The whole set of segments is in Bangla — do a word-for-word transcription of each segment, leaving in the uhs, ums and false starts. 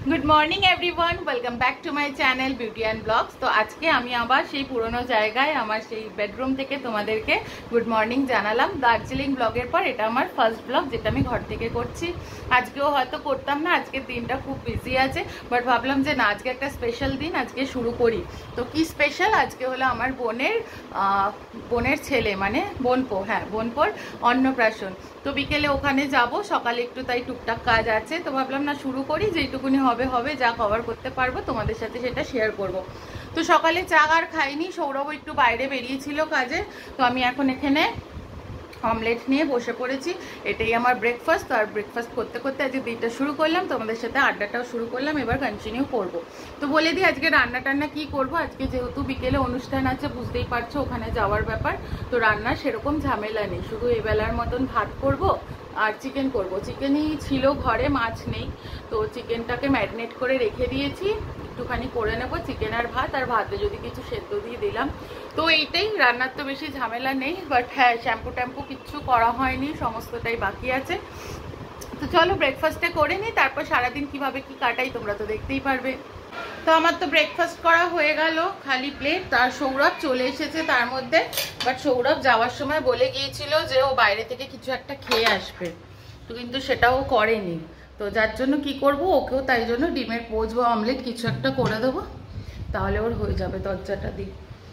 Good morning everyone welcome back to my channel beauty and blogs. तो आज के आमी आबार सेई पुरानो जायगाय आमार सेई बेडरूम थेके तोमादेरके गुड मर्निंग जानालाम। दार्जिलिंग ब्लगेर पर एटा आमार फार्स्ट ब्लग जेटा आमी घर थेके करछि। आजकेও হয়তো করতাম না, আজকের দিনটা খুব বিজি আছে, বাট ভাবলাম যে না আজকে একটা স্পেশাল দিন, আজকে শুরু করি। তো কি স্পেশাল, আজকে হলো আমার বোনের বোনের ছেলে মানে বোনপো, হ্যাঁ বোনপোর অন্নপ্রাশন। তো বিকেলে ওখানে যাব, সকালে একটু তাই টুকটাক কাজ আছে, তো ভাবলাম না শুরু করি, যেটুকুনি হবে হবে, যা কভার করতে পারবো তোমাদের সাথে সেটা শেয়ার করব। তো সকালে চা আর খাইনি, সৌরভ একটু বাইরে বেরিয়েছিল কাজে, তো আমি এখন এখানে অমলেট নিয়ে বসে পড়েছি। এটাই আমার ব্রেকফাস্ট। আর ব্রেকফাস্ট করতে করতে আজকে দিনটা শুরু করলাম, তোমাদের সাথে আড্ডাটাও শুরু করলাম, এবার কন্টিনিউ করব। তো বলে দিই আজকে রান্না টান্না কী করবো। আজকে যেহেতু বিকেলে অনুষ্ঠান আছে, বুঝতেই পারছো ওখানে যাওয়ার ব্যাপার, তো রান্নার সেরকম ঝামেলা নেই, শুধু এবেলার মতন ভাত করব আর চিকেন করব। চিকেনই ছিল ঘরে, মাছ নেই, তো চিকেনটাকে ম্যারিনেট করে রেখে দিয়েছি, একটুখানি করে নেবো চিকেন আর ভাত, আর ভাতে যদি কিছু সেদ্ধ দিয়ে দিলাম। তো এইটাই, রান্নার তো বেশি ঝামেলা নেই, বাট হ্যাঁ শ্যাম্পু ট্যাম্পু কিচ্ছু করা হয়নি, সমস্তটাই বাকি আছে। তো চলো ব্রেকফাস্টে করে নিই, তারপর সারাদিন কিভাবে কি কাটাই তোমরা তো দেখতেই পারবে। তো আমার তো ব্রেকফাস্ট করা হয়ে গেল, খালি প্লেট। তার সৌরভ চলে এসেছে তার মধ্যে, বাট সৌরভ যাওয়ার সময় বলে গিয়েছিল যে ও বাইরে থেকে কিছু একটা খেয়ে আসবে, তো কিন্তু সেটাও করেনি। তো যার জন্য কি করব, ওকেও তাই জন্য ডিমের পোচ বা অমলেট কিছু একটা করে দেবো, তাহলে ওর হয়ে যাবে। দরজাটা দিই,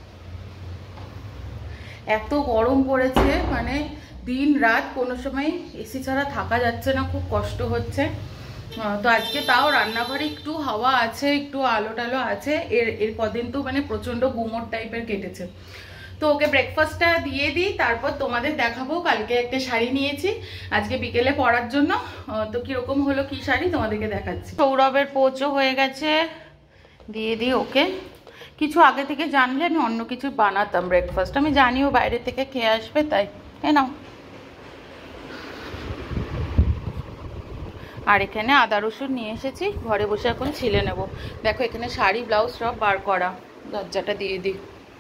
এত গরম পড়েছে, মানে দিন রাত কোনো সময় এসি ছাড়া থাকা যাচ্ছে না, খুব কষ্ট হচ্ছে। তো আজকে তাও রান্নাঘরে একটু হাওয়া আছে, একটু আলো টালো আছে, এর এর কদিন তো মানে প্রচণ্ড গুমোট টাইপের কেটেছে। তো ওকে ব্রেকফাস্টটা দিয়ে দিই, তারপর তোমাদের দেখাবো। কালকে একটা শাড়ি নিয়েছি আজকে বিকেলে পরার জন্য, তো কীরকম হলো কি শাড়ি তোমাদেরকে দেখাচ্ছি। সৌরভের পোচও হয়ে গেছে, দিয়ে দিই ওকে। কিছু আগে থেকে জানলে আমি অন্য কিছু বানাতাম ব্রেকফাস্ট, আমি জানিও বাইরে থেকে খেয়ে আসবে, তাই এ নাও। আর এখানে আদা রসুন নিয়ে এসেছি, ঘরে বসে এখন ছিলে নেব। দেখো এখানে শাড়ি ব্লাউজ সব বার করা, দরজাটা দিয়ে দিই।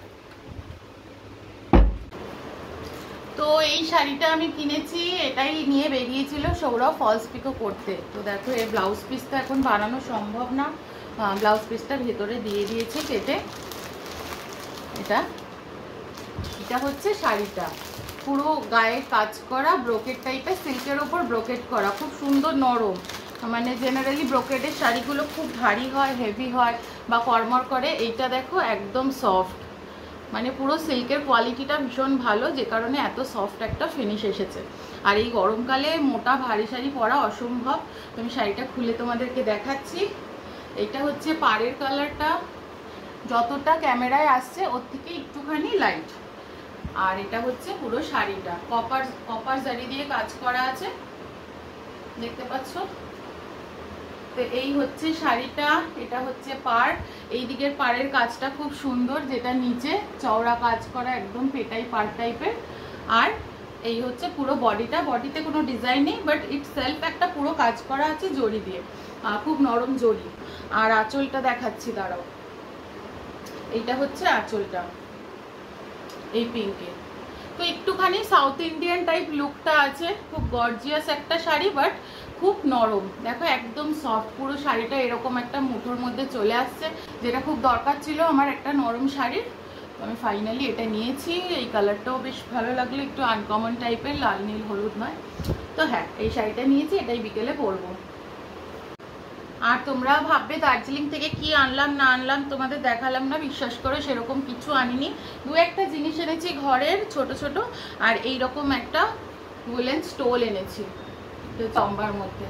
তো এই শাড়িটা আমি কিনেছি, এটাই নিয়ে বেরিয়েছিল সৌরভ ফলস পিকো করতে। তো দেখো এই ব্লাউজ পিসটা এখন বানানো সম্ভব না, ব্লাউজ পিসটা ভেতরে দিয়ে দিয়েছি কেটে। এটা এটা হচ্ছে শাড়িটা, পুরো গায়ে কাজ করা, ব্রোকেট টাইপের, সিল্কের ওপর ব্রোকেট করা, খুব সুন্দর নরম। মানে জেনারেলি ব্রোকেটের শাড়িগুলো খুব ভারী হয়, হেভি হয় বা কড়মড় করে, এইটা দেখো একদম সফট, মানে পুরো সিল্কের কোয়ালিটিটা ভীষণ ভালো, যে কারণে এত সফট একটা ফিনিশ এসেছে। আর এই গরমকালে মোটা ভারী শাড়ি পরা অসম্ভব। তো আমি শাড়িটা খুলে তোমাদেরকে দেখাচ্ছি। এইটা হচ্ছে পাড়ের কালারটা, যতটা ক্যামেরায় আসছে ওর থেকে একটুখানি লাইট। আর এটা হচ্ছে পুরো শাড়িটা কপার কপার জারি দিয়ে কাজ করা আছে, দেখতে পাচ্ছ। তো এই হচ্ছে শাড়িটা, এটা হচ্ছে পাড়। এই দিকের পাড়ের কাজটা খুব সুন্দর, যেটা নিচে চওড়া কাজ করা, একদম পেটাই পাড় টাইপের। আর এই হচ্ছে পুরো বডিটা, বডিতে কোনো ডিজাইন নেই, বাট ইট সেলফ একটা পুরো কাজ করা আছে জড়ি দিয়ে, খুব নরম জড়ি। আর আঁচলটা দেখাচ্ছি, দাঁড়াও। এইটা হচ্ছে আঁচলটা, এই পিঙ্কে। তো একটুখানি সাউথ ইন্ডিয়ান টাইপ লুকটা আছে, খুব গর্জিয়াস একটা শাড়ি, বাট খুব নরম। দেখো একদম সফট, পুরো শাড়িটা এরকম একটা মুঠোর মধ্যে চলে আসছে, যেটা খুব দরকার ছিল আমার একটা নরম শাড়ির। তো আমি ফাইনালি এটা নিয়েছি। এই কালারটাও বেশ ভালো লাগলো, একটু আনকমন টাইপের, লাল নীল হলুদ নয়। তো হ্যাঁ এই শাড়িটা নিয়েছি, এটাই বিকেলে পরবো। আর তোমরা ভাববে দার্জিলিং থেকে কি আনলাম না আনলাম, তোমাদের দেখালাম না, বিশ্বাস করো সেরকম কিছু আনিনি। দু একটা জিনিস এনেছি ঘরের ছোট ছোট, আর এইরকম একটা উলেন স্টোল এনেছি চম্বার মধ্যে।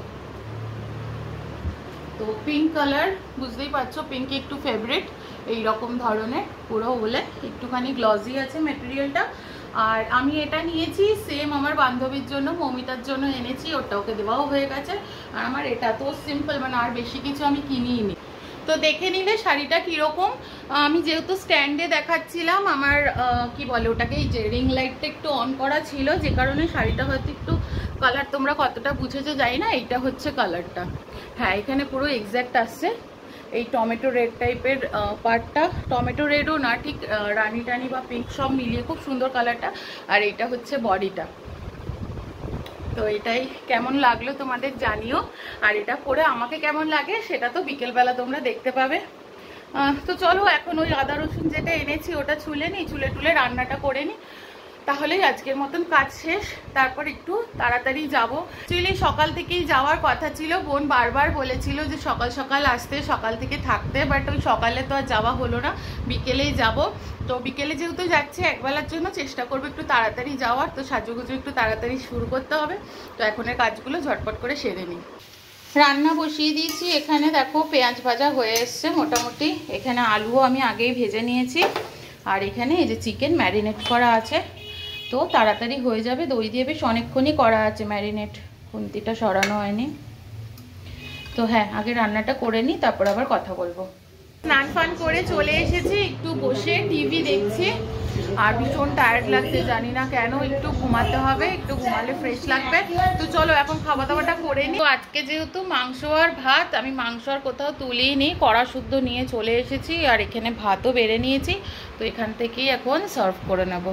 তো পিঙ্ক কালার, বুঝতেই পারছো পিঙ্ক একটু ফেভারিট, এইরকম ধরনের পুরো উলেন, একটুখানি গ্লজি আছে মেটেরিয়ালটা। আর আমি এটা নিয়েছি সেম আমার বান্ধবীর জন্য, মমিতার জন্য এনেছি, ওটা ওকে দেওয়াও হয়ে গেছে। আর আমার এটা তো সিম্পল, মানে আর বেশি কিছু আমি কিনিই নি। তো দেখে নিলে শাড়িটা কীরকম। আমি যেহেতু স্ট্যান্ডে দেখাচ্ছিলাম, আমার কি বলে ওটাকে, এই যে রিং লাইটটা একটু অন করা ছিল, যে কারণে শাড়িটা হয়তো একটু কালার তোমরা কতটা বুঝেছো যাই না। এইটা হচ্ছে কালারটা, হ্যাঁ এখানে পুরো এক্স্যাক্ট আসছে। এই টমেটো রেড টাইপের পার্টটা, টমেটো রেডও না ঠিক, রানি টানি বা পিঙ্ক সব মিলিয়ে খুব সুন্দর কালারটা। আর এইটা হচ্ছে বডিটা, তো এটাই কেমন লাগলো তোমাদের জানিও, আর এটা পরে আমাকে কেমন লাগে সেটা তো বিকেলবেলা তোমরা দেখতে পাবে। তো চলো এখন ওই আদা রসুন যেটা এনেছি ওটা ছুলে নিই, চুলে টুলে রান্নাটা করে নিই, তাহলেই আজকের মতন কাজ শেষ। তারপর একটু তাড়াতাড়ি যাবো। অ্যাকচুয়ালি সকাল থেকেই যাওয়ার কথা ছিল, বোন বারবার বলেছিল যে সকাল সকাল আসতে, সকাল থেকে থাকতে, বাট ওই সকালে তো আর যাওয়া হলো না, বিকেলেই যাব। তো বিকেলে যেহেতু যাচ্ছে একবেলার জন্য চেষ্টা করবো একটু তাড়াতাড়ি যাওয়ার, তো সাজুগুজু একটু তাড়াতাড়ি শুরু করতে হবে। তো এখনের কাজগুলো ঝটপট করে সেরে নিই। রান্না বসিয়ে দিয়েছি, এখানে দেখো পেঁয়াজ ভাজা হয়ে এসছে মোটামুটি, এখানে আলুও আমি আগেই ভেজে নিয়েছি, আর এখানে এই যে চিকেন ম্যারিনেট করা আছে, তো তাড়াতাড়ি হয়ে যাবে। দই দিয়ে বেশ অনেকক্ষণই করা আছে ম্যারিনেট, খুন্তিটা সরানো হয়নি। তো হ্যাঁ, আগে রান্নাটা করে নিই, তারপর আবার কথা বলবো। স্নান ফান করে চলে এসেছি, একটু বসে টিভি দেখছি, আর ভীষণ টায়ার্ড লাগছে, জানি না কেন। একটু ঘুমাতে হবে, একটু ঘুমালে ফ্রেশ লাগবে। তো চলো এখন খাওয়া দাওয়াটা করে নিই। তো আজকে যেহেতু মাংস আর ভাত, আমি মাংস আর কোথাও তুলিই নি, কড়া শুদ্ধ নিয়ে চলে এসেছি, আর এখানে ভাতও বেড়ে নিয়েছি। তো এখান থেকেই এখন সার্ভ করে নেব।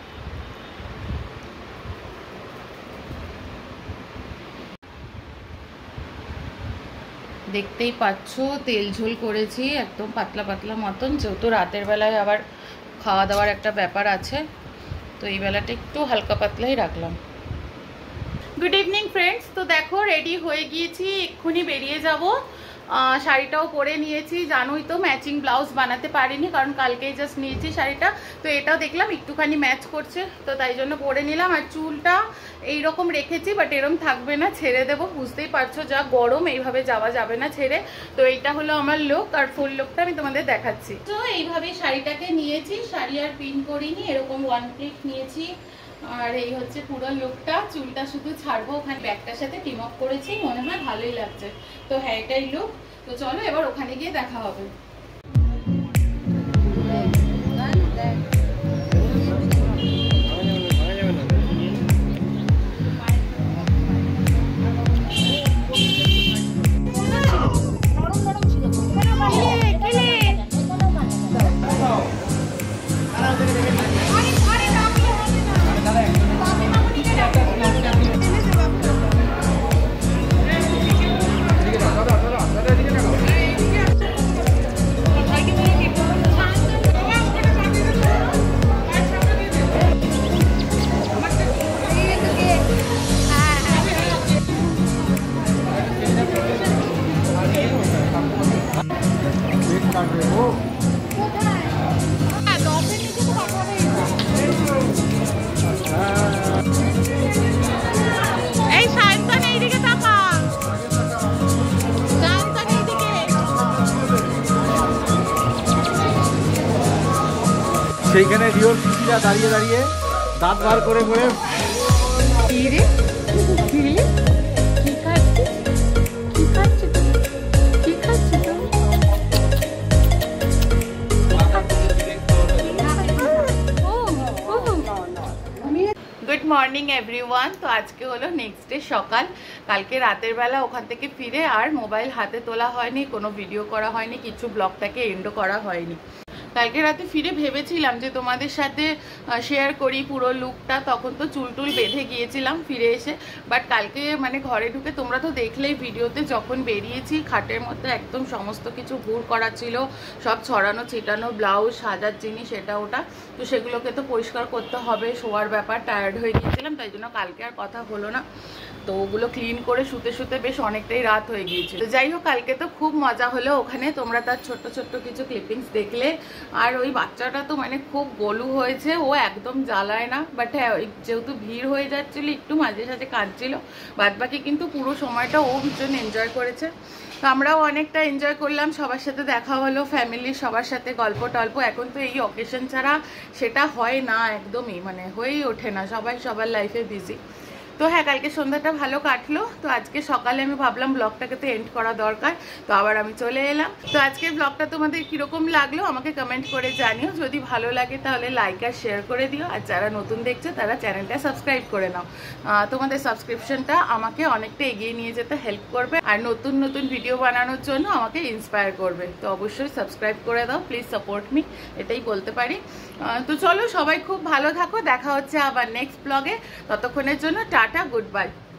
দেখতেই পাচ্ছ তেল ঝোল করেছি, একদম পাতলা পাতলা মতন, যেহেতু রাতের বেলায় আবার খাওয়া দাওয়ার একটা ব্যাপার আছে, তো এই বেলাটা একটু হালকা পাতলাই রাখলাম। গুড ইভিনিং ফ্রেন্ডস, তো দেখো রেডি হয়ে গিয়েছি, এক্ষুনি বেরিয়ে যাব। শাড়িটাও পরে নিয়েছি, জানোই তো ম্যাচিং ব্লাউজ বানাতে পারিনি, কারণ কালকেই জাস্ট নিয়েছি শাড়িটা। তো এটাও দেখলাম একটুখানি ম্যাচ করছে, তো তাই জন্য পরে নিলাম। আর চুলটা এইরকম রেখেছি, বাট এরকম থাকবে না, ছেড়ে দেবো। বুঝতেই পারছো যা গরম, এইভাবে যাওয়া যাবে না ছেড়ে। তো এইটা হলো আমার লুক, আর ফুল লুকটা আমি তোমাদের দেখাচ্ছি। তো এইভাবে শাড়িটাকে নিয়েছি, শাড়ি আর পিন করিনি, এরকম ওয়ান ক্লিক নিয়েছি। আর এই হচ্ছে পুরো লুকটা, চুলটা শুধু ছাড়বো, ওখানে ব্যাগটার সাথে টিম আপ করেছি, মনে হয় ভালোই লাগছে। তো হ্যাঁ, এটাই লুক। তো চলো এবার ওখানে গিয়ে দেখা হবে। সেইখানে রিওর পিসিরা দাঁড়িয়ে দাঁড়িয়ে দাঁত বার করে করে গুড মর্নিং এভরিওয়ান। তো আজকে হলো নেক্সট ডে সকাল। কালকে রাতের বেলা ওখান থেকে ফিরে আর মোবাইল হাতে তোলা হয়নি, কোনো ভিডিও করা হয়নি, কিছু ব্লগটাকে এন্ডও করা হয়নি। কালকে রাতে ফিরে ভেবেছিলাম যে তোমাদের সাথে শেয়ার করি পুরো লুকটা, তখন তো চুল টুল বেঁধে গিয়েছিলাম ফিরে এসে। বাট কালকে মানে ঘরে ঢুকে তোমরা তো দেখলেই ভিডিওতে, যখন বেরিয়েছি খাটের মধ্যে একদম সমস্ত কিছু ভুর করা ছিল, সব ছড়ানো ছিটানো, ব্লাউজ, সাজার জিনিস, এটা ওটা। তো সেগুলোকে তো পরিষ্কার করতে হবে, শোয়ার ব্যাপার, টায়ার্ড হয়ে গিয়েছিলাম, তাই জন্য কালকে আর কথা হলো না। তো ওগুলো ক্লিন করে শুতে শুতে বেশ অনেকটাই রাত হয়ে গিয়েছিল। তো যাই হোক, কালকে তো খুব মজা হলো ওখানে, তোমরা তার ছোট্ট ছোট্ট কিছু ক্লিপিংস দেখলে। আর ওই বাচ্চাটা তো মানে খুব গোলু হয়েছে, ও একদম জ্বালায় না। বাট হ্যাঁ, ওই যেহেতু ভিড় হয়ে যাচ্ছিল একটু মাঝে সাঝে কাঁদছিল, বাদ বাকি কিন্তু পুরো সময়টা ও ভীষণ এনজয় করেছে। তো আমরাও অনেকটা এনজয় করলাম, সবার সাথে দেখা হলো, ফ্যামিলির সবার সাথে গল্প টল্প। এখন তো এই অকেশন ছাড়া সেটা হয় না, একদমই মানে হয়েই ওঠে না, সবাই সবার লাইফে বিজি। তো হ্যাঁ, কালকে সন্ধ্যাটা ভালো কাটলো। তো আজকে সকালে আমি ভাবলাম ব্লগটাকে তো এন্ড করা দরকার, তো আবার আমি চলে এলাম। তো আজকের ব্লগটা তোমাদের কিরকম লাগলো আমাকে কমেন্ট করে জানিও। যদি ভালো লাগে তাহলে লাইক আর শেয়ার করে দিও, আর যারা নতুন দেখছো তারা চ্যানেলটা সাবস্ক্রাইব করে নাও। তোমাদের সাবস্ক্রিপশনটা আমাকে অনেকটা এগিয়ে নিয়ে যেতে হেল্প করবে, আর নতুন নতুন ভিডিও বানানোর জন্য আমাকে ইন্সপায়ার করবে। তো অবশ্যই সাবস্ক্রাইব করে দাও, প্লিজ সাপোর্ট মি, এটাই বলতে পারি। তো চলো, সবাই খুব ভালো থাকো, দেখা হচ্ছে আবার নেক্সট ব্লগে। ততক্ষণের জন্য টাটা, গুড বাই।